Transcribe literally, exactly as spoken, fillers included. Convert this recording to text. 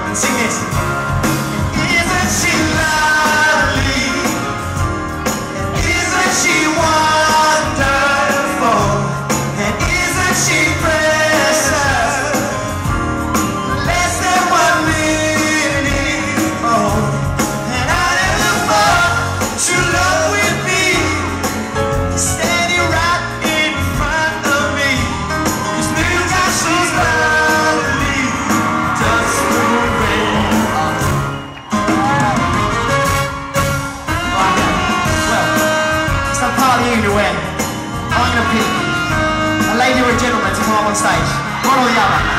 Sing this. Isn't she lovely? Isn't she wonderful? And isn't she precious? Less than one minute old. And I never thought true love would be standing right in front of me. This little guy, she's lovely. Just the rain. Right then. Well, it's that part of the evening where I'm going to pick a lady or a gentleman to come up on stage. One or the other.